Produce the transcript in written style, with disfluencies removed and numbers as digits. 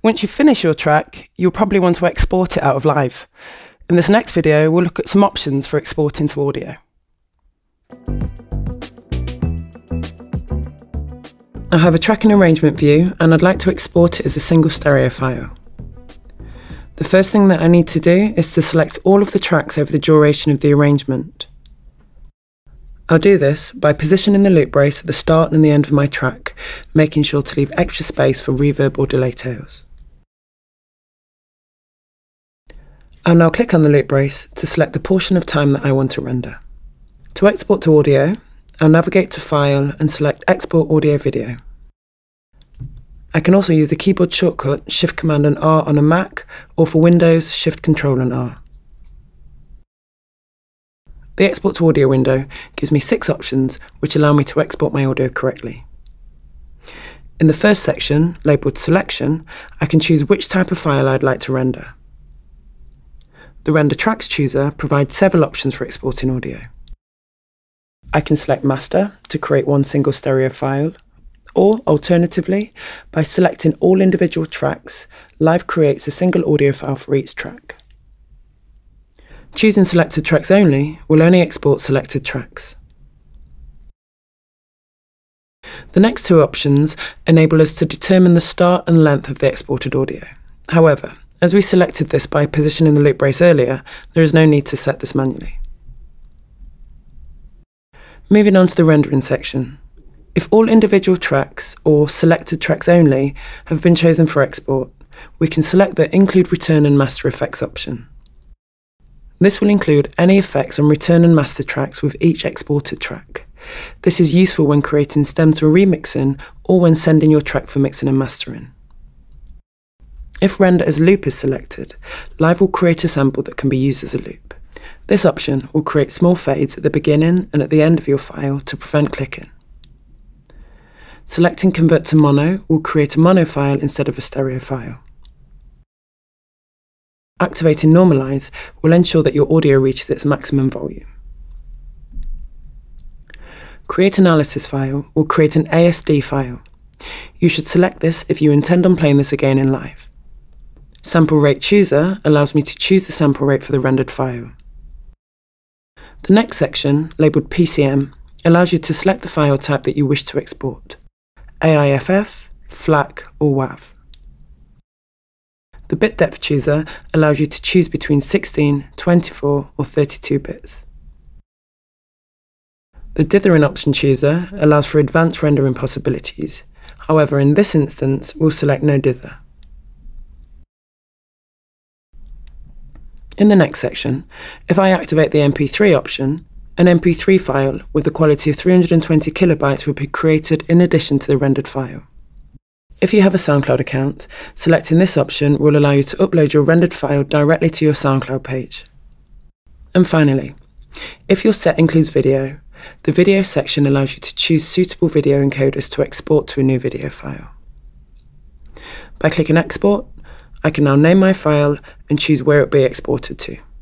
Once you finish your track, you'll probably want to export it out of Live. In this next video, we'll look at some options for exporting to audio. I have a track and arrangement view, and I'd like to export it as a single stereo file. The first thing that I need to do is to select all of the tracks over the duration of the arrangement. I'll do this by positioning the loop brace at the start and the end of my track, making sure to leave extra space for reverb or delay tails. I'll now click on the loop brace to select the portion of time that I want to render. To export to audio, I'll navigate to File and select Export Audio Video. I can also use the keyboard shortcut Shift Command and R on a Mac, or for Windows, Shift Control and R. The Export to Audio window gives me 6 options which allow me to export my audio correctly. In the first section, labelled Selection, I can choose which type of file I'd like to render. The Render Tracks chooser provides several options for exporting audio. I can select Master to create one single stereo file, or alternatively, by selecting all individual tracks, Live creates a single audio file for each track. Choosing Selected Tracks Only will only export selected tracks. The next 2 options enable us to determine the start and length of the exported audio. However, as we selected this by positioning the loop brace earlier, there is no need to set this manually. Moving on to the rendering section. If all individual tracks, or selected tracks only, have been chosen for export, we can select the Include Return and Master Effects option. This will include any effects on return and master tracks with each exported track. This is useful when creating stems for remixing or when sending your track for mixing and mastering. If Render as Loop is selected, Live will create a sample that can be used as a loop. This option will create small fades at the beginning and at the end of your file to prevent clicking. Selecting Convert to Mono will create a mono file instead of a stereo file. Activating Normalize will ensure that your audio reaches its maximum volume. Create Analysis file will create an ASD file. You should select this if you intend on playing this again in Live. Sample Rate Chooser allows me to choose the sample rate for the rendered file. The next section, labelled PCM, allows you to select the file type that you wish to export: AIFF, FLAC or WAV. The bit depth chooser allows you to choose between 16, 24 or 32 bits. The dithering option chooser allows for advanced rendering possibilities. However, in this instance, we'll select no dither. In the next section, if I activate the MP3 option, an MP3 file with a quality of 320 kilobytes will be created in addition to the rendered file. If you have a SoundCloud account, selecting this option will allow you to upload your rendered file directly to your SoundCloud page. And finally, if your set includes video, the video section allows you to choose suitable video encoders to export to a new video file. By clicking Export, I can now name my file and choose where it will be exported to.